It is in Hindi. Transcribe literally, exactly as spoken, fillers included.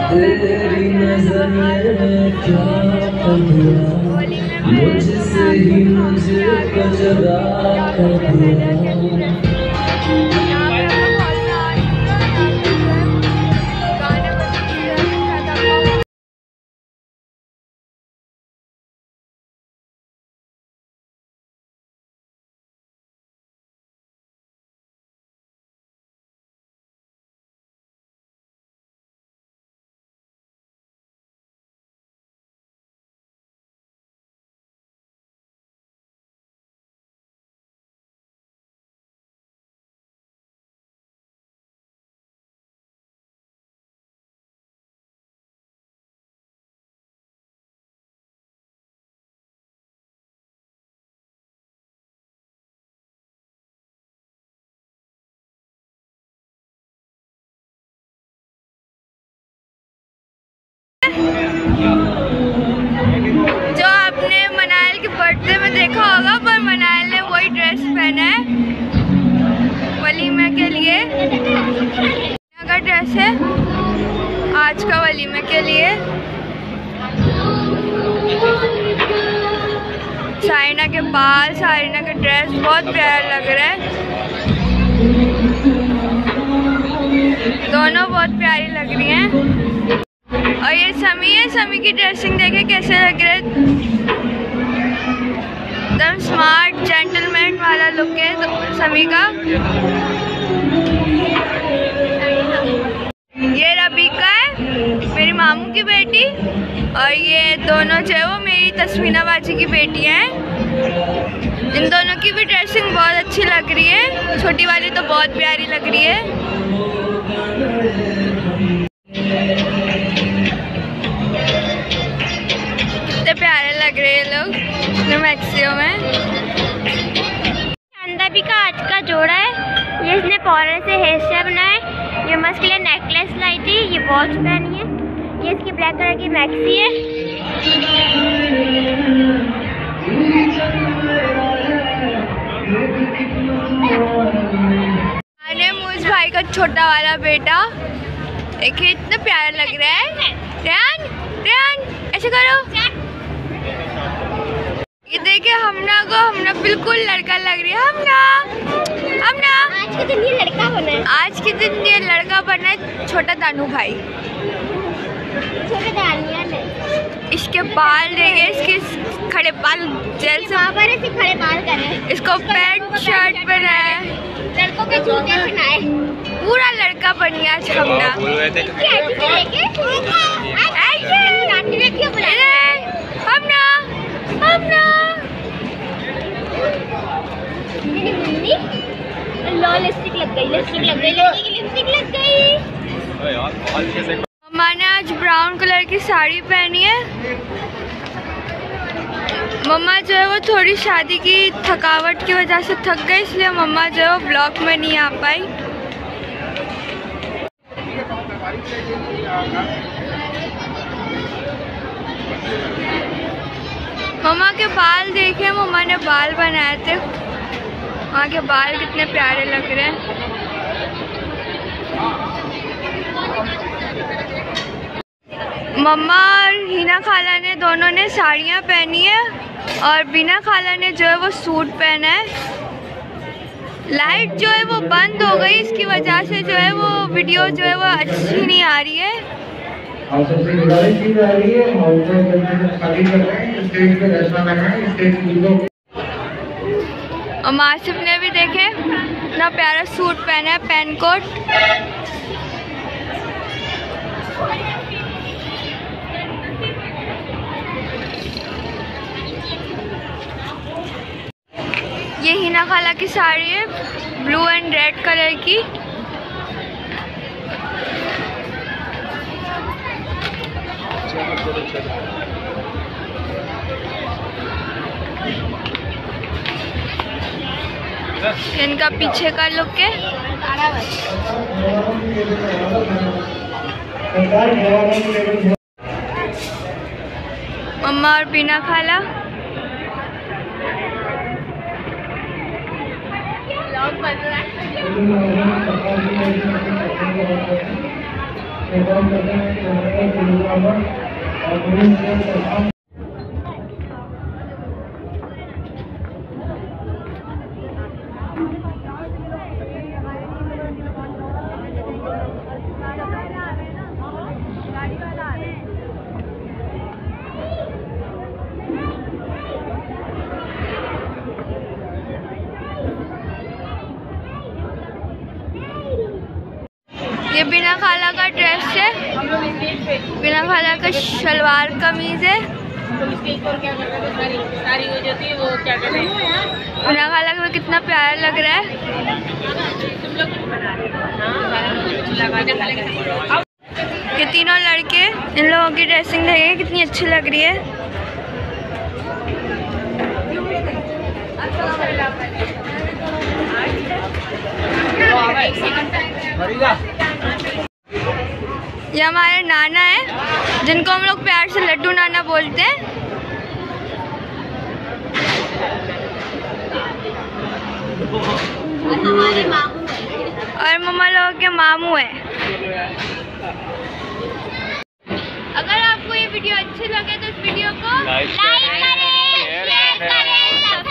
तेरी नजर में क्या कर दिया, मुझसे ही मुझको जुदा कर दिया। जो आपने मनायल के बर्थडे में देखा होगा, पर मनायल ने वही ड्रेस पहना है वलीमे के लिए। का ड्रेस है आज का वलीमे के लिए। साइना के बाल, साइना का ड्रेस बहुत प्यारा लग रहा है। दोनों बहुत प्यारी लग रही हैं। और ये समी है, समी की ड्रेसिंग देखे कैसे लग रहा है, एकदम स्मार्ट जेंटलमैन वाला लुक है तो समी का। ये रबीका है मेरी मामू की बेटी, और ये दोनों जो है वो मेरी तस्मीना बाजी की बेटियां हैं। इन दोनों की भी ड्रेसिंग बहुत अच्छी लग रही है। छोटी वाली तो बहुत प्यारी लग रही है। कितने प्यारे लग रहे हैं लोग मैक्सियो में। अंदाबी का आज का जोड़ा है। ये इसने पौरे से हेयर स्टाइल बनाया है। ये मस्क के लिए नेकलेस लाई थी, ये वॉच पहनी है। ये इसकी ब्लैक कलर की मैक्सी है। मैंने मूस भाई का छोटा वाला बेटा देखिए, इतना प्यारा लग रहा है। रेहान, रेहान ऐसे करो। ये देखिए हमना को, हमना बिल्कुल लड़का लग रही है। हमना, हमना आज के दिन ये लड़का बना है। आज के दिन ये लड़का बना है छोटा दानू भाई। छोटे दानिया ने इसके बाल देखिए, इसके खड़े बाल जैसे पर ऐसे खड़े बाल कर रहे हैं। इसको पैंट शर्ट पहना है, लड़कों के जूते पहनाए, पूरा लड़का बन गया आज हमना। हमना, हमना लिपस्टिक लग गई, लिपस्टिक लग गई, लिपस्टिक लग गई। मम्मा ने आज ब्राउन कलर की साड़ी पहनी है। मम्मा जो है वो थोड़ी शादी की थकावट की वजह से थक गई, इसलिए मम्मा जो है वो ब्लॉग में नहीं आ पाई। मम्मा के बाल देखे, मम्मा ने बाल बनाए थे। वहाँ के बाल कितने प्यारे लग रहे हैं। मम्मा और हिना खाला ने दोनों ने साड़ियाँ पहनी है, और बिना खाला ने जो है वो सूट पहना है। लाइट जो है वो बंद हो गई, इसकी वजह से जो है वो वीडियो जो है वो अच्छी नहीं आ रही है। और सबसे गुजारिश की जा रही है खाली कर रहे हैं, स्टेज पे रचना लगाएं, स्टेज को। और मासिफ ने भी देखे इतना प्यारा सूट पहना है, पैन कोट। ये हिना खाला की साड़ी है, ब्लू एंड रेड कलर की। इनका पीछे का लुक है। मम्मा और बीना खाला। रिकॉर्ड करते हैं कि हमारे प्रोग्रामर और पूरी ये बिना खाला का ड्रेस है, बिना खाला का शलवार कमीज है। बिना खाला का कितना प्यारा लग रहा है। ये तीनों लड़के, इन लोगों की ड्रेसिंग देखें कितनी अच्छी लग रही है। ये हमारे नाना है जिनको हम लोग प्यार से लड्डू नाना बोलते हैं। और हमारे मामू हैं। और मम्मा लोगों के मामू हैं। अगर आपको ये वीडियो अच्छी लगे तो इस वीडियो को लाइक करें, शेयर करें,